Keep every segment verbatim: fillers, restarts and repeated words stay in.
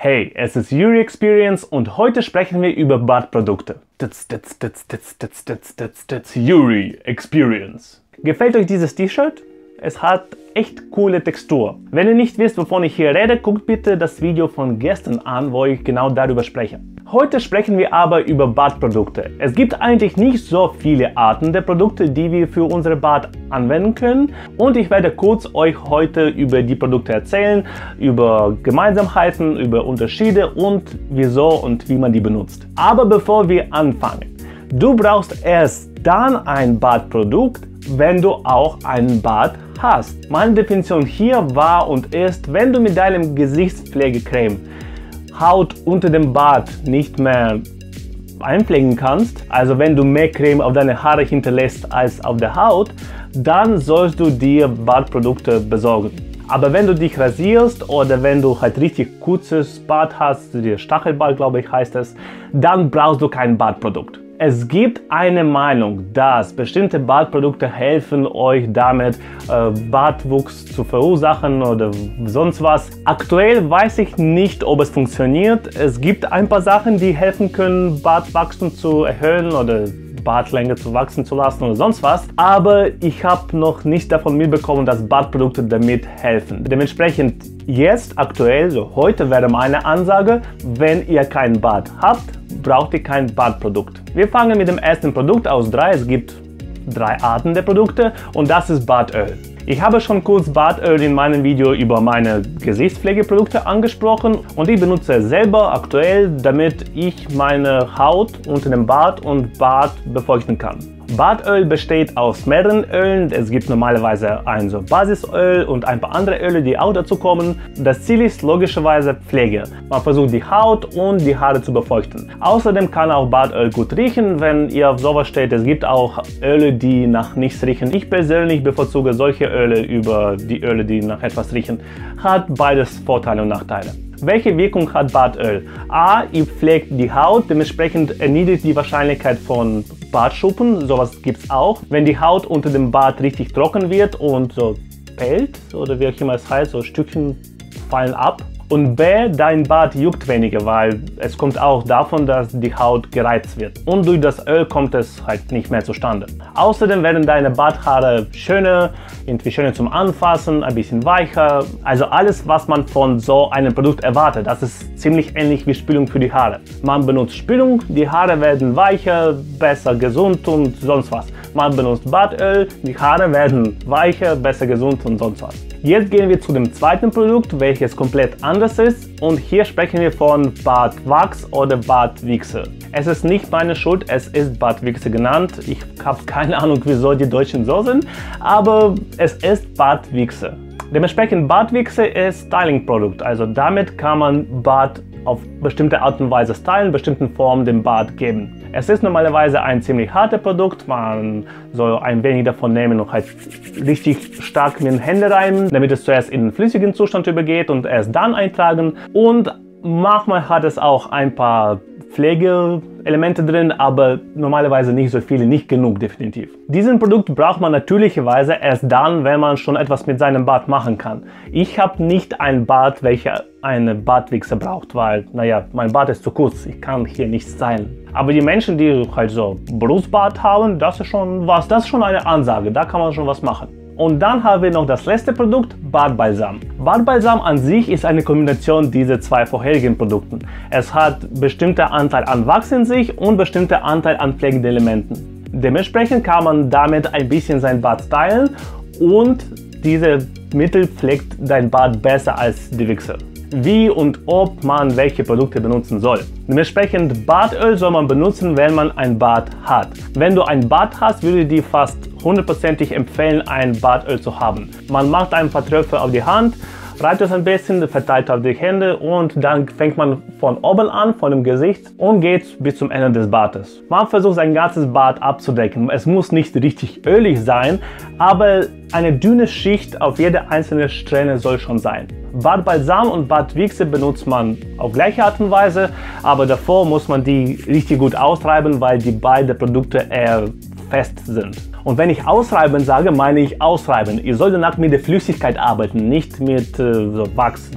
Hey, es ist Yuri Experience und heute sprechen wir über Badprodukte. Tz, tz, tz, tz, tz, tz, tz, tz, Yuri Experience. Gefällt euch dieses T-Shirt? Es hat echt coole Textur. Wenn ihr nicht wisst, wovon ich hier rede, guckt bitte das Video von gestern an, wo ich genau darüber spreche. Heute sprechen wir aber über Badprodukte. Es gibt eigentlich nicht so viele Arten der Produkte, die wir für unsere Bad anwenden können. Und ich werde kurz euch heute über die Produkte erzählen, über Gemeinsamkeiten, über Unterschiede und wieso und wie man die benutzt. Aber bevor wir anfangen, du brauchst erst dann ein Badprodukt, wenn du auch ein Bad hast. Meine Definition hier war und ist, wenn du mit deinem Gesichtspflegecreme Haut unter dem Bad nicht mehr einpflegen kannst, also wenn du mehr Creme auf deine Haare hinterlässt als auf der Haut, dann sollst du dir Badprodukte besorgen. Aber wenn du dich rasierst oder wenn du halt richtig kurzes Bad hast, der Stachelbad glaube ich heißt es, dann brauchst du kein Badprodukt. Es gibt eine Meinung, dass bestimmte Badprodukte helfen euch damit, äh, Bartwuchs zu verursachen oder sonst was. Aktuell weiß ich nicht, ob es funktioniert. Es gibt ein paar Sachen, die helfen können, Bartwachstum zu erhöhen oder Bartlänge zu wachsen zu lassen oder sonst was. Aber ich habe noch nicht davon mitbekommen, dass Badprodukte damit helfen. Dementsprechend jetzt, aktuell, so heute wäre meine Ansage, wenn ihr kein Bad habt, braucht ihr kein Badprodukt. Wir fangen mit dem ersten Produkt aus drei. Es gibt drei Arten der Produkte und das ist Badöl. Ich habe schon kurz Badöl in meinem Video über meine Gesichtspflegeprodukte angesprochen und ich benutze es selber aktuell, damit ich meine Haut unter dem Bad und Bad befeuchten kann. Badöl besteht aus mehreren Ölen. Es gibt normalerweise ein so Basisöl und ein paar andere Öle, die auch dazu kommen. Das Ziel ist logischerweise Pflege. Man versucht die Haut und die Haare zu befeuchten. Außerdem kann auch Badöl gut riechen, wenn ihr auf sowas steht. Es gibt auch Öle, die nach nichts riechen. Ich persönlich bevorzuge solche Öle über die Öle, die nach etwas riechen. Hat beides Vorteile und Nachteile. Welche Wirkung hat Badöl? A. Ihr pflegt die Haut, dementsprechend erniedrigt die Wahrscheinlichkeit von Bartschuppen, sowas gibt es auch. Wenn die Haut unter dem Bad richtig trocken wird und so pellt, oder wie auch immer es heißt, so Stückchen fallen ab. Und B. Dein Bad juckt weniger, weil es kommt auch davon, dass die Haut gereizt wird. Und durch das Öl kommt es halt nicht mehr zustande. Außerdem werden deine Badhaare schöner, irgendwie schöner zum Anfassen, ein bisschen weicher. Also alles, was man von so einem Produkt erwartet. Das ist ziemlich ähnlich wie Spülung für die Haare. Man benutzt Spülung, die Haare werden weicher, besser gesund und sonst was. Man benutzt Badöl, die Haare werden weicher, besser gesund und sonst was. Jetzt gehen wir zu dem zweiten Produkt, welches komplett anders ist, und hier sprechen wir von Badwachs oder Badwichse. Es ist nicht meine Schuld, es ist Badwichse genannt. Ich habe keine Ahnung, wieso die Deutschen so sind, aber es ist Badwichse. Dementsprechend Badwichse ist Styling-Produkt, also damit kann man Bad auf bestimmte Art und Weise stylen, bestimmten Formen dem Bad geben. Es ist normalerweise ein ziemlich hartes Produkt, man soll ein wenig davon nehmen und halt richtig stark mit den Händen reiben, damit es zuerst in den flüssigen Zustand übergeht und erst dann eintragen. Und manchmal hat es auch ein paar Pflegeelemente drin, aber normalerweise nicht so viele, nicht genug definitiv. Diesen Produkt braucht man natürlicherweise erst dann, wenn man schon etwas mit seinem Bad machen kann. Ich habe nicht ein Bad, welcher eine Badwichse braucht, weil, naja, mein Bad ist zu kurz, ich kann hier nichts stylen. Aber die Menschen, die halt so Berufsbad haben, das ist schon was, das ist schon eine Ansage, da kann man schon was machen. Und dann haben wir noch das letzte Produkt, Badbalsam. Badbalsam an sich ist eine Kombination dieser zwei vorherigen Produkten. Es hat bestimmter Anteil an Wachs in sich und bestimmter Anteil an pflegenden Elementen. Dementsprechend kann man damit ein bisschen sein Bad stylen und diese Mittel pflegt dein Bad besser als die Wichse. Wie und ob man welche Produkte benutzen soll. Dementsprechend Badöl soll man benutzen, wenn man ein Bad hat. Wenn du ein Bad hast, würde ich dir fast hundertprozentig empfehlen, ein Badöl zu haben. Man macht ein paar Tröpfe auf die Hand, reibt es ein bisschen, verteilt auf die Hände und dann fängt man von oben an, von dem Gesicht und geht bis zum Ende des Bades. Man versucht sein ganzes Bad abzudecken. Es muss nicht richtig ölig sein, aber eine dünne Schicht auf jede einzelne Strähne soll schon sein. Badbalsam und Badwichse benutzt man auf gleiche Art und Weise, aber davor muss man die richtig gut ausreiben, weil die beiden Produkte eher fest sind. Und wenn ich ausreiben sage, meine ich ausreiben. Ihr solltet danach mit der Flüssigkeit arbeiten, nicht mit äh, so Wachs, nicht mit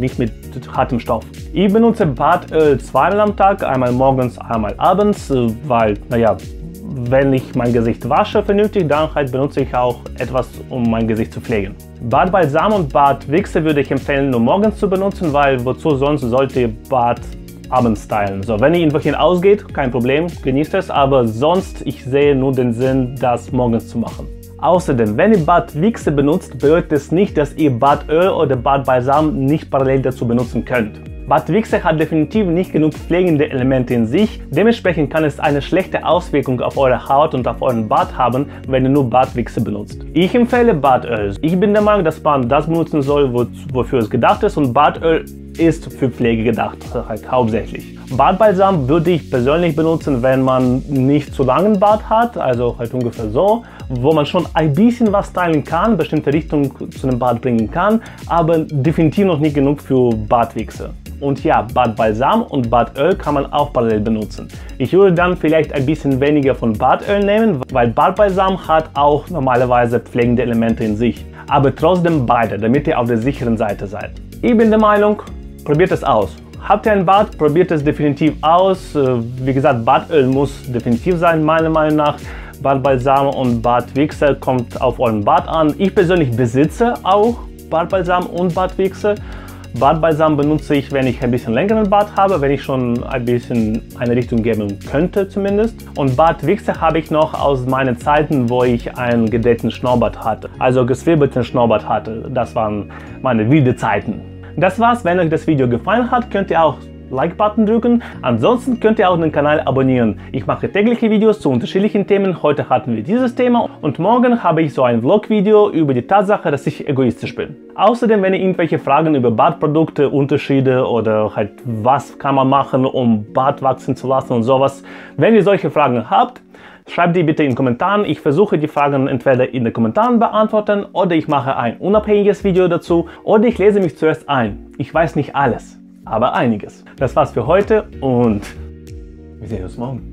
hartem Stoff. Ich benutze Badöl zweimal am Tag, einmal morgens, einmal abends, weil, naja, wenn ich mein Gesicht wasche vernünftig, dann halt benutze ich auch etwas, um mein Gesicht zu pflegen. Badbalsam und Badwichse würde ich empfehlen, nur morgens zu benutzen, weil wozu sonst sollte ihr Bad abends stylen. So, wenn ihr irgendwohin ausgeht, kein Problem, genießt es, aber sonst, ich sehe nur den Sinn, das morgens zu machen. Außerdem, wenn ihr Badwichse benutzt, bedeutet es nicht, dass ihr Badöl oder Badbalsam nicht parallel dazu benutzen könnt. Badwichse hat definitiv nicht genug pflegende Elemente in sich, dementsprechend kann es eine schlechte Auswirkung auf eure Haut und auf euren Bart haben, wenn ihr nur Badwichse benutzt. Ich empfehle Badöl. Ich bin der Meinung, dass man das benutzen soll, wo, wofür es gedacht ist, und Badöl ist für Pflege gedacht, halt hauptsächlich. Badbalsam würde ich persönlich benutzen, wenn man nicht zu langen Bart hat, also halt ungefähr so, wo man schon ein bisschen was stylen kann, bestimmte Richtung zu dem Bart bringen kann, aber definitiv noch nicht genug für Badwichse. Und ja, Badbalsam und Badöl kann man auch parallel benutzen. Ich würde dann vielleicht ein bisschen weniger von Badöl nehmen, weil Badbalsam hat auch normalerweise pflegende Elemente in sich. Aber trotzdem beide, damit ihr auf der sicheren Seite seid. Ich bin der Meinung, probiert es aus. Habt ihr ein Bad, probiert es definitiv aus. Wie gesagt, Badöl muss definitiv sein, meiner Meinung nach. Badbalsam und Badwichse kommt auf euren Bart an. Ich persönlich besitze auch Badbalsam und Badwichse. Badbalsam benutze ich, wenn ich ein bisschen längeren Bart habe, wenn ich schon ein bisschen eine Richtung geben könnte zumindest. Und Badwichse habe ich noch aus meinen Zeiten, wo ich einen gedeckten Schnurrbart hatte, also gezwirbelten Schnurrbart hatte. Das waren meine wilden Zeiten. Das war's. Wenn euch das Video gefallen hat, könnt ihr auch Like-Button drücken. Ansonsten könnt ihr auch den Kanal abonnieren. Ich mache tägliche Videos zu unterschiedlichen Themen. Heute hatten wir dieses Thema und morgen habe ich so ein Vlog-Video über die Tatsache, dass ich egoistisch bin. Außerdem, wenn ihr irgendwelche Fragen über Bartprodukte, Unterschiede oder halt was kann man machen, um Bart wachsen zu lassen und sowas, wenn ihr solche Fragen habt, schreibt die bitte in den Kommentaren. Ich versuche die Fragen entweder in den Kommentaren beantworten oder ich mache ein unabhängiges Video dazu oder ich lese mich zuerst ein. Ich weiß nicht alles, aber einiges. Das war's für heute und wir sehen uns morgen.